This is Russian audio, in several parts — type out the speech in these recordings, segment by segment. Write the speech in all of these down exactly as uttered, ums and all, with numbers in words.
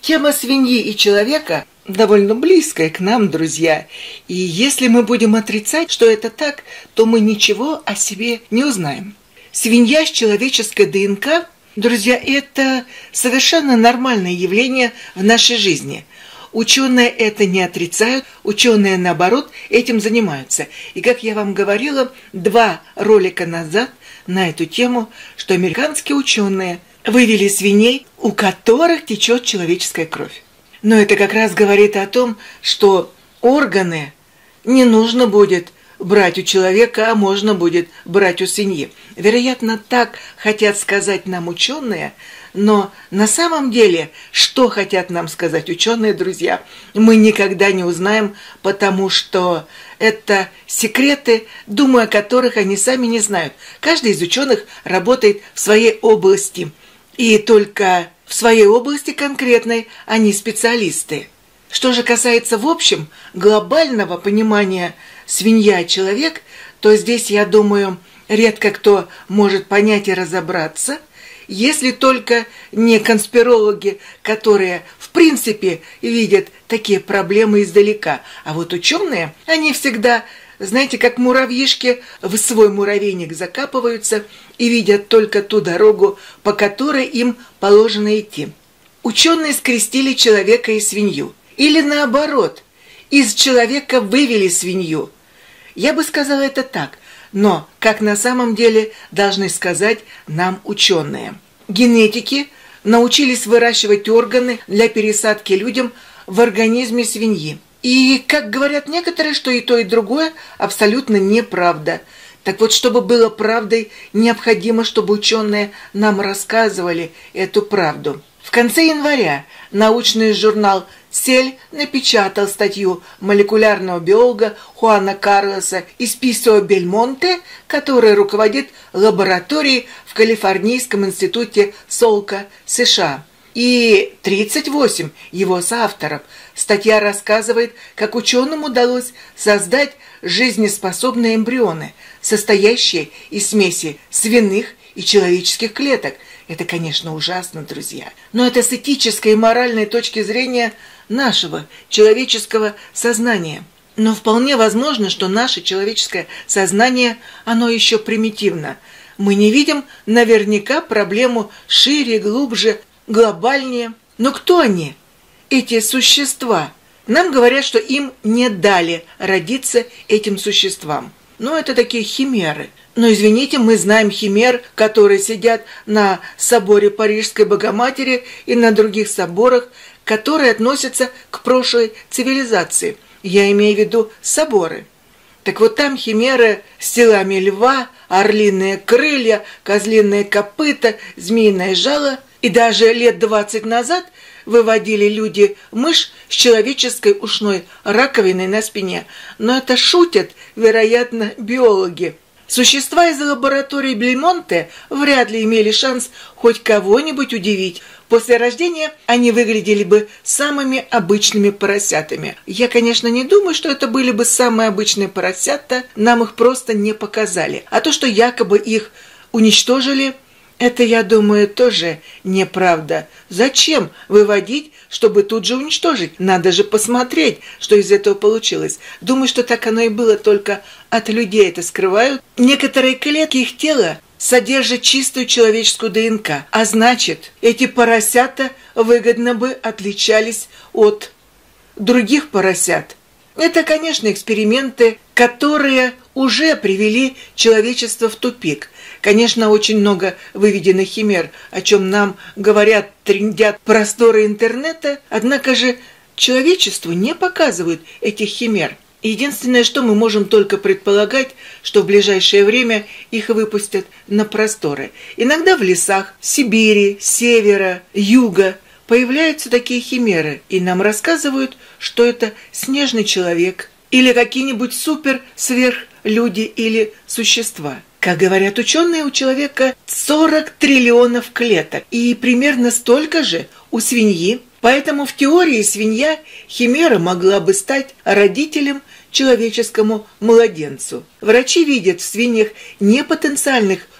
Тема свиньи и человека довольно близкая к нам, друзья. И если мы будем отрицать, что это так, то мы ничего о себе не узнаем. Свинья с человеческой ДНК, друзья, это совершенно нормальное явление в нашей жизни. Ученые это не отрицают, ученые, наоборот, этим занимаются. И, как я вам говорила, два ролика назад на эту тему, что американские ученые вывели свиней, у которых течет человеческая кровь. Но это как раз говорит о том, что органы не нужно будет брать у человека, а можно будет брать у свиньи. Вероятно, так хотят сказать нам ученые, но на самом деле, что хотят нам сказать ученые, друзья, мы никогда не узнаем, потому что это секреты, думаю, о которых они сами не знают. Каждый из ученых работает в своей области, и только в своей области конкретной они специалисты. Что же касается в общем глобального понимания свинья-человек, то здесь, я думаю, редко кто может понять и разобраться, если только не конспирологи, которые в принципе видят такие проблемы издалека. А вот ученые, они всегда, знаете, как муравьишки в свой муравейник закапываются и видят только ту дорогу, по которой им положено идти. Ученые скрестили человека и свинью. Или наоборот, из человека вывели свинью. Я бы сказала это так, но как на самом деле должны сказать нам ученые. Генетики научились выращивать органы для пересадки людям в организме свиньи. И, как говорят некоторые, что и то, и другое абсолютно неправда. Так вот, чтобы было правдой, необходимо, чтобы ученые нам рассказывали эту правду. В конце января научный журнал «Сель» напечатал статью молекулярного биолога Хуана Карлоса из Писо-Бельмонте, который руководит лабораторией в Калифорнийском институте Солка, США. И тридцать восемь его соавторов. Статья рассказывает, как ученым удалось создать жизнеспособные эмбрионы, состоящие из смеси свиных и человеческих клеток. Это, конечно, ужасно, друзья. Но это с этической и моральной точки зрения нашего человеческого сознания. Но вполне возможно, что наше человеческое сознание, оно еще примитивно. Мы не видим наверняка проблему шире, глубже, глобальнее. Но кто они, эти существа? Нам говорят, что им не дали родиться этим существам. Ну, это такие химеры. Но, извините, мы знаем химер, которые сидят на соборе Парижской Богоматери и на других соборах, которые относятся к прошлой цивилизации. Я имею в виду соборы. Так вот там химеры с телами льва, орлиные крылья, козлиные копыта, змеиное жало. И даже лет двадцать назад выводили люди мышь с человеческой ушной раковиной на спине. Но это шутят, вероятно, биологи. Существа из лаборатории Бельмонте вряд ли имели шанс хоть кого-нибудь удивить. После рождения они выглядели бы самыми обычными поросятами. Я, конечно, не думаю, что это были бы самые обычные поросята, нам их просто не показали. А то, что якобы их уничтожили, это, я думаю, тоже неправда. Зачем выводить, чтобы тут же уничтожить? Надо же посмотреть, что из этого получилось. Думаю, что так оно и было, только от людей это скрывают. Некоторые клетки их тела содержат чистую человеческую ДНК. А значит, эти поросята выгодно бы отличались от других поросят. Это, конечно, эксперименты, которые уже привели человечество в тупик. Конечно, очень много выведенных химер, о чем нам говорят, трындят просторы интернета, однако же человечеству не показывают этих химер. Единственное, что мы можем только предполагать, что в ближайшее время их выпустят на просторы. Иногда в лесах Сибири, севера, юга появляются такие химеры, и нам рассказывают, что это снежный человек или какие-нибудь супер-сверхлюди или существа. Как говорят ученые, у человека сорок триллионов клеток, и примерно столько же у свиньи. Поэтому в теории свинья химера могла бы стать родителем человеческому младенцу. Врачи видят в свиньях не потенциальных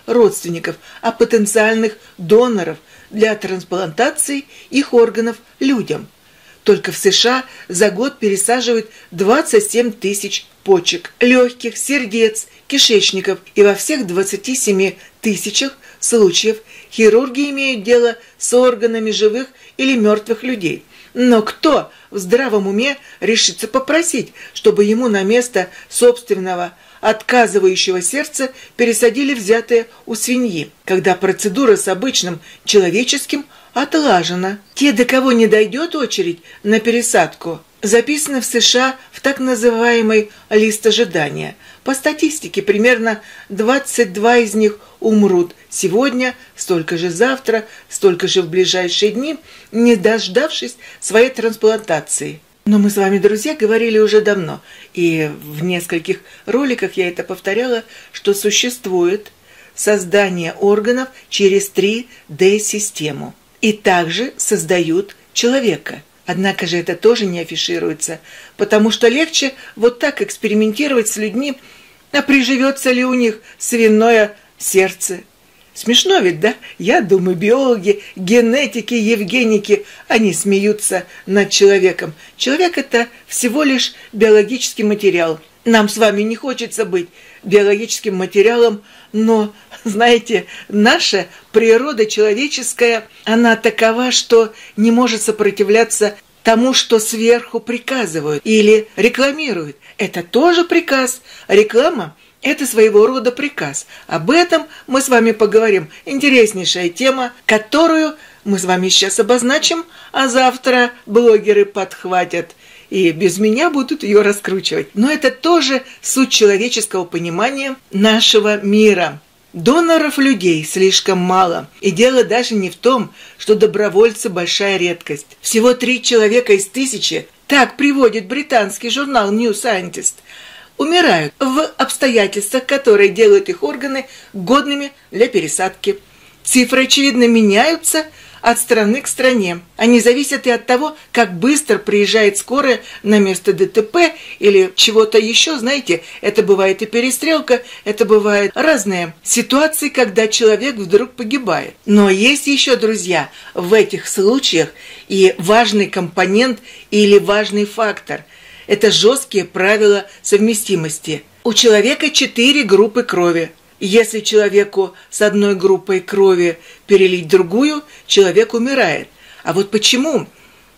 родственников, а потенциальных доноров для трансплантации их органов людям. Только в США за год пересаживают двадцать семь тысяч почек, легких, сердец, кишечников, и во всех двадцати семи тысячах случаев хирурги имеют дело с органами живых или мертвых людей. Но кто в здравом уме решится попросить, чтобы ему на место собственного отказывающего сердца пересадили взятое у свиньи, когда процедура с обычным человеческим отлажена? Те, до кого не дойдет очередь на пересадку, записаны в США в так называемый лист ожидания. По статистике, примерно двадцать два из них умрут сегодня, столько же завтра, столько же в ближайшие дни, не дождавшись своей трансплантации. Но мы с вами, друзья, говорили уже давно, и в нескольких роликах я это повторяла, что существует создание органов через три дэ систему. И также создают человека. Однако же это тоже не афишируется, потому что легче вот так экспериментировать с людьми, а приживется ли у них свиное сердце. Смешно ведь, да? Я думаю, биологи, генетики, евгеники, они смеются над человеком. Человек – это всего лишь биологический материал. Нам с вами не хочется быть биологическим материалом, но, знаете, наша природа человеческая, она такова, что не может сопротивляться тому, что сверху приказывают или рекламируют. Это тоже приказ. Реклама – это своего рода приказ. Об этом мы с вами поговорим. Интереснейшая тема, которую мы с вами сейчас обозначим, а завтра блогеры подхватят и без меня будут ее раскручивать. Но это тоже суть человеческого понимания нашего мира. Доноров людей слишком мало. И дело даже не в том, что добровольцы – большая редкость. Всего три человека из тысячи, так приводит британский журнал New Scientist, умирают в обстоятельствах, которые делают их органы годными для пересадки. Цифры, очевидно, меняются от страны к стране. Они зависят и от того, как быстро приезжает скорая на место дэ тэ пэ или чего-то еще. Знаете, это бывает и перестрелка, это бывают разные ситуации, когда человек вдруг погибает. Но есть еще, друзья, в этих случаях и важный компонент или важный фактор – это жесткие правила совместимости. У человека четыре группы крови. Если человеку с одной группой крови перелить другую, человек умирает. А вот почему?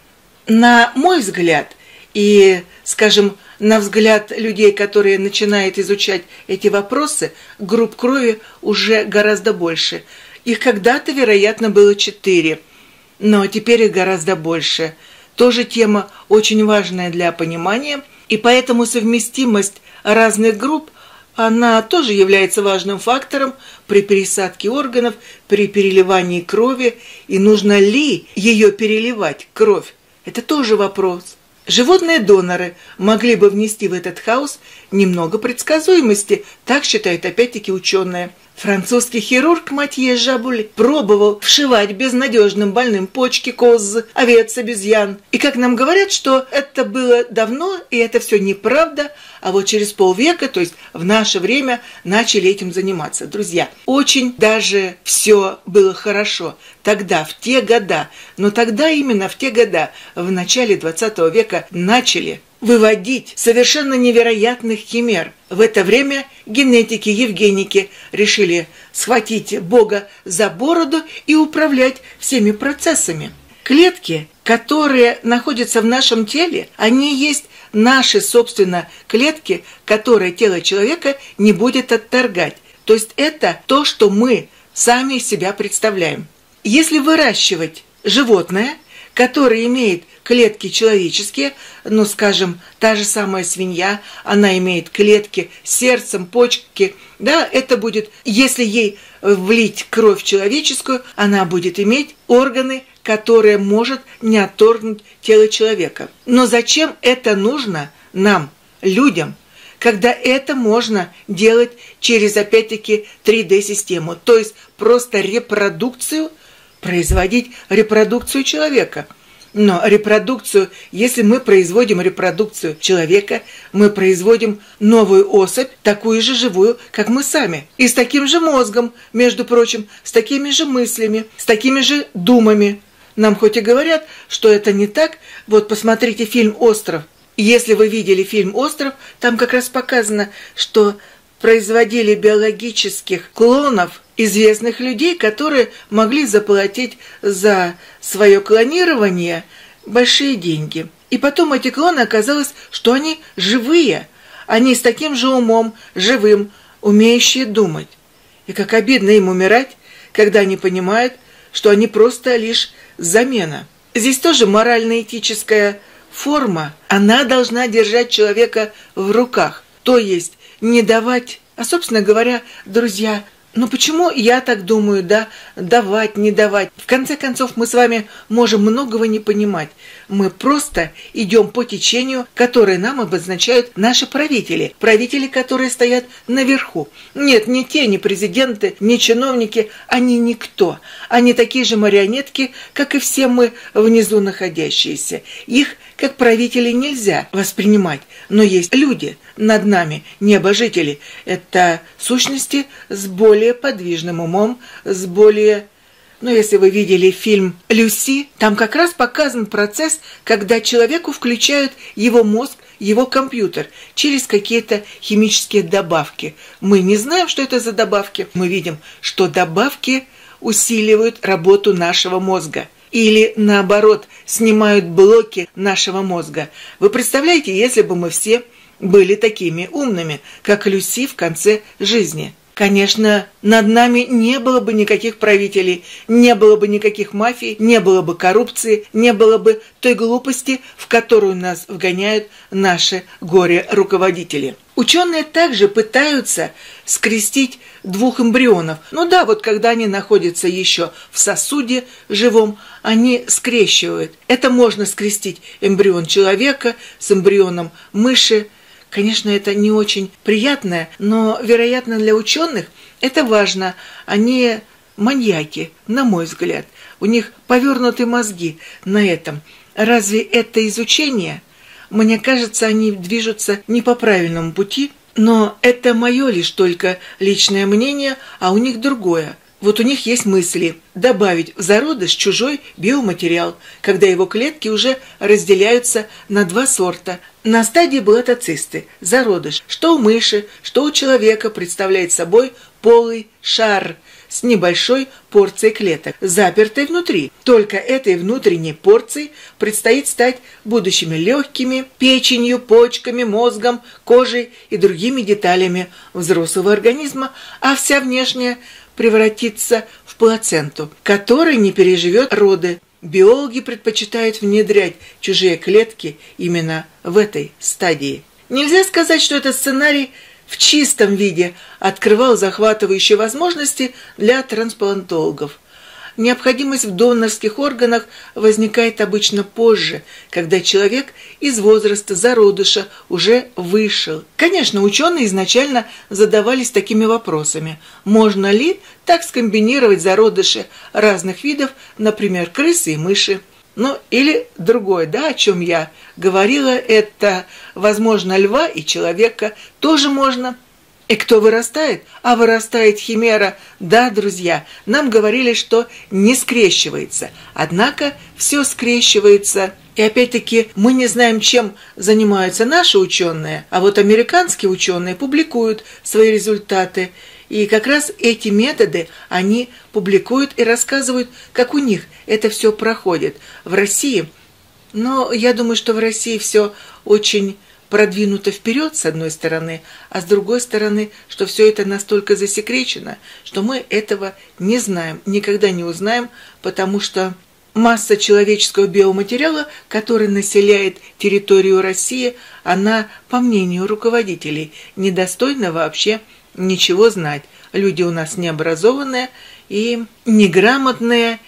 На мой взгляд, и, скажем, на взгляд людей, которые начинают изучать эти вопросы, групп крови уже гораздо больше. Их когда-то, вероятно, было четыре, но теперь их гораздо больше. Тоже тема очень важная для понимания, и поэтому совместимость разных групп, она тоже является важным фактором при пересадке органов, при переливании крови. И нужно ли ее переливать, кровь? Это тоже вопрос. Животные доноры могли бы внести в этот хаос немного предсказуемости, так считают опять-таки ученые. Французский хирург Матье Жабуль пробовал вшивать безнадежным больным почки коз, овец, обезьян. И как нам говорят, что это было давно, и это все неправда, а вот через полвека, то есть в наше время, начали этим заниматься. Друзья, очень даже все было хорошо тогда, в те года. Но тогда, именно в те года, в начале двадцатого века, начали выводить совершенно невероятных химер. В это время генетики, евгеники решили схватить Бога за бороду и управлять всеми процессами. Клетки, которые находятся в нашем теле, они есть наши, собственно, клетки, которые тело человека не будет отторгать. То есть это то, что мы сами из себя представляем. Если выращивать животное, которое имеет клетки человеческие, ну, скажем, та же самая свинья, она имеет клетки с сердцем, почки, да, это будет, если ей влить кровь человеческую, она будет иметь органы, которые может не отторгнуть тело человека. Но зачем это нужно нам, людям, когда это можно делать через, опять-таки, три дэ систему, то есть просто репродукцию, производить репродукцию человека. Но репродукцию, если мы производим репродукцию человека, мы производим новую особь, такую же живую, как мы сами. И с таким же мозгом, между прочим, с такими же мыслями, с такими же думами. Нам хоть и говорят, что это не так, вот посмотрите фильм «Остров». Если вы видели фильм «Остров», там как раз показано, что производили биологических клонов известных людей, которые могли заплатить за свое клонирование большие деньги. И потом эти клоны оказалось, что они живые, они с таким же умом, живым, умеющие думать. И как обидно им умирать, когда они понимают, что они просто лишь замена. Здесь тоже морально-этическая форма, она должна держать человека в руках, то есть не давать, а, собственно говоря, друзья, ну почему я так думаю, да, давать, не давать. В конце концов, мы с вами можем многого не понимать. Мы просто идем по течению, которое нам обозначают наши правители. Правители, которые стоят наверху. Нет, не те, не президенты, не чиновники, они никто. Они такие же марионетки, как и все мы внизу находящиеся. Их, как правителей, нельзя воспринимать. Но есть люди над нами, небожители. Это сущности с более подвижным умом, с более... Ну, если вы видели фильм «Люси», там как раз показан процесс, когда человеку включают его мозг, его компьютер через какие-то химические добавки. Мы не знаем, что это за добавки. Мы видим, что добавки усиливают работу нашего мозга. Или, наоборот, снимают блоки нашего мозга. Вы представляете, если бы мы все были такими умными, как Люси в конце жизни? Конечно, над нами не было бы никаких правителей, не было бы никаких мафий, не было бы коррупции, не было бы той глупости, в которую нас вгоняют наши горе-руководители. Ученые также пытаются скрестить двух эмбрионов. Ну да, вот когда они находятся еще в сосуде живом, они скрещивают. Это можно скрестить эмбрион человека с эмбрионом мыши. Конечно, это не очень приятно, но, вероятно, для ученых это важно. Они маньяки, на мой взгляд. У них повернуты мозги на этом. Разве это изучение? Мне кажется, они движутся не по правильному пути, но это мое лишь только личное мнение, а у них другое. Вот у них есть мысли добавить в зародыш чужой биоматериал, когда его клетки уже разделяются на два сорта. На стадии блатоцисты, зародыш, что у мыши, что у человека представляет собой полый шар с небольшой порцией клеток, запертой внутри. Только этой внутренней порции предстоит стать будущими легкими, печенью, почками, мозгом, кожей и другими деталями взрослого организма, а вся внешняя превратится в плаценту, которая не переживет роды. Биологи предпочитают внедрять чужие клетки именно в этой стадии. Нельзя сказать, что этот сценарий в чистом виде открывал захватывающие возможности для трансплантологов. Необходимость в донорских органах возникает обычно позже, когда человек из возраста зародыша уже вышел. Конечно, ученые изначально задавались такими вопросами. Можно ли так скомбинировать зародыши разных видов, например, крысы и мыши? Ну, или другое, да, о чем я говорила, это, возможно, льва и человека тоже можно. И кто вырастает? А вырастает химера. Да, друзья, нам говорили, что не скрещивается. Однако все скрещивается. И опять-таки мы не знаем, чем занимаются наши ученые, а вот американские ученые публикуют свои результаты. И как раз эти методы они публикуют и рассказывают, как у них это все проходит. В России, но я думаю, что в России все очень продвинуто вперед, с одной стороны, а с другой стороны, что все это настолько засекречено, что мы этого не знаем, никогда не узнаем, потому что масса человеческого биоматериала, который населяет территорию России, она, по мнению руководителей, недостойна вообще ничего знать. Люди у нас необразованные и неграмотные,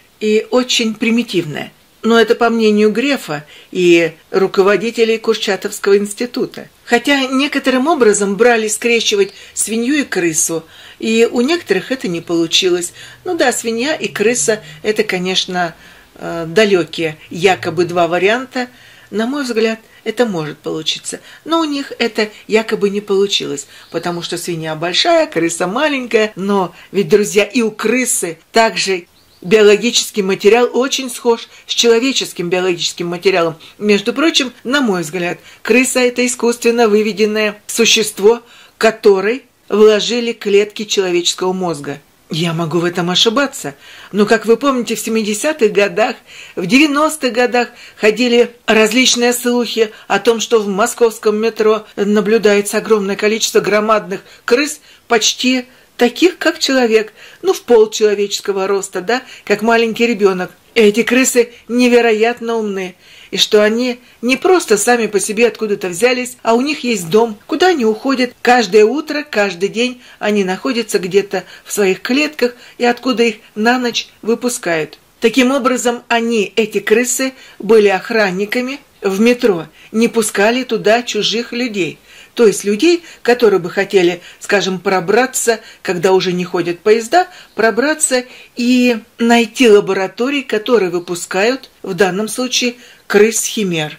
и очень примитивные. Но это по мнению Грефа и руководителей Курчатовского института. Хотя некоторым образом брали скрещивать свинью и крысу, и у некоторых это не получилось. Ну да, свинья и крыса – это, конечно, э, далекие якобы два варианта, на мой взгляд, это может получиться. Но у них это якобы не получилось, потому что свинья большая, крыса маленькая. Но ведь, друзья, и у крысы также биологический материал очень схож с человеческим биологическим материалом. Между прочим, на мой взгляд, крыса – это искусственно выведенное существо, которой вложили клетки человеческого мозга. Я могу в этом ошибаться, но, как вы помните, в семидесятых годах, в девяностых годах ходили различные слухи о том, что в московском метро наблюдается огромное количество громадных крыс, почти таких, как человек, ну, в полчеловеческого роста, да, как маленький ребенок. Эти крысы невероятно умны, и что они не просто сами по себе откуда-то взялись, а у них есть дом, куда они уходят каждое утро, каждый день они находятся где-то в своих клетках, и откуда их на ночь выпускают. Таким образом, они, эти крысы, были охранниками в метро, не пускали туда чужих людей. То есть людей, которые бы хотели, скажем, пробраться, когда уже не ходят поезда, пробраться и найти лаборатории, которые выпускают, в данном случае, крыс-химер.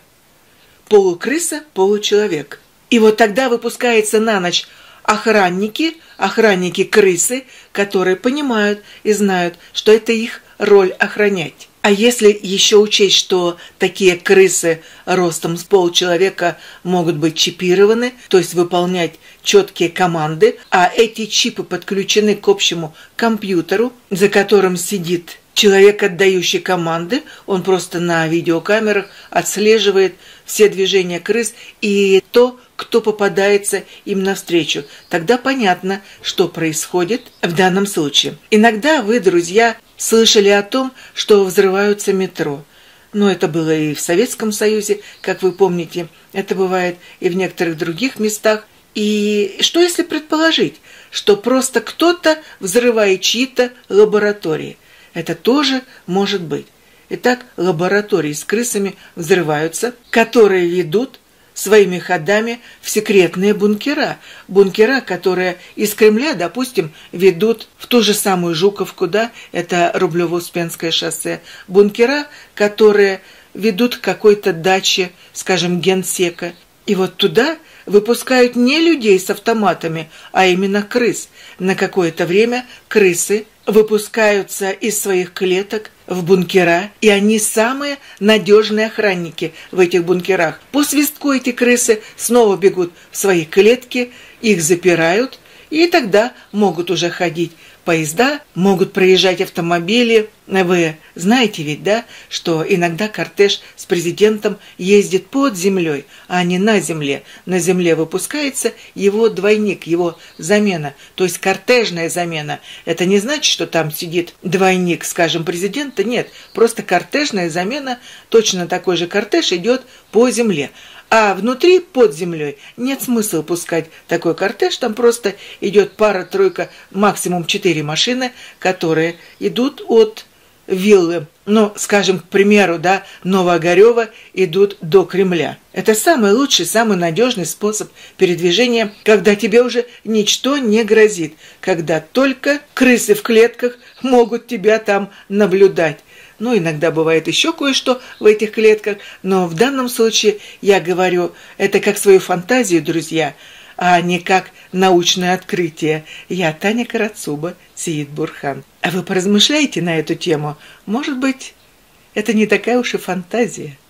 Полукрыса, получеловек. И вот тогда выпускаются на ночь охранники, охранники-крысы, которые понимают и знают, что это их роль охранять. А если еще учесть, что такие крысы ростом с полчеловека могут быть чипированы, то есть выполнять четкие команды, а эти чипы подключены к общему компьютеру, за которым сидит человек, отдающий команды, он просто на видеокамерах отслеживает все движения крыс и то, кто попадается им навстречу. Тогда понятно, что происходит в данном случае. Иногда вы, друзья, слышали о том, что взрываются метро. Но это было и в Советском Союзе, как вы помните. Это бывает и в некоторых других местах. И что если предположить, что просто кто-то взрывает чьи-то лаборатории? Это тоже может быть. Итак, лаборатории с крысами взрываются, которые ведут своими ходами в секретные бункера. Бункера, которые из Кремля, допустим, ведут в ту же самую Жуковку, да, это Рублево-Успенское шоссе. Бункера, которые ведут к какой-то даче, скажем, генсека. И вот туда выпускают не людей с автоматами, а именно крыс. На какое-то время крысы выпускаются из своих клеток в бункера, и они самые надежные охранники в этих бункерах. По свистку эти крысы снова бегут в свои клетки, их запирают, и тогда могут уже ходить поезда, могут проезжать автомобили. Вы знаете ведь, да, что иногда кортеж с президентом ездит под землей, а не на земле. На земле выпускается его двойник, его замена, то есть кортежная замена. Это не значит, что там сидит двойник, скажем, президента, нет, просто кортежная замена, точно такой же кортеж идет по земле. А внутри, под землей, нет смысла пускать такой кортеж, там просто идет пара-тройка, максимум четыре машины, которые идут от виллы, ну, скажем, к примеру, да, Новоогарева идут до Кремля. Это самый лучший, самый надежный способ передвижения, когда тебе уже ничто не грозит, когда только крысы в клетках могут тебя там наблюдать. Ну, иногда бывает еще кое-что в этих клетках, но в данном случае я говорю, это как свою фантазию, друзья, а не как научное открытие. Я Таня Карацуба, Сеид Бурхан. А вы поразмышляйте на эту тему. Может быть, это не такая уж и фантазия.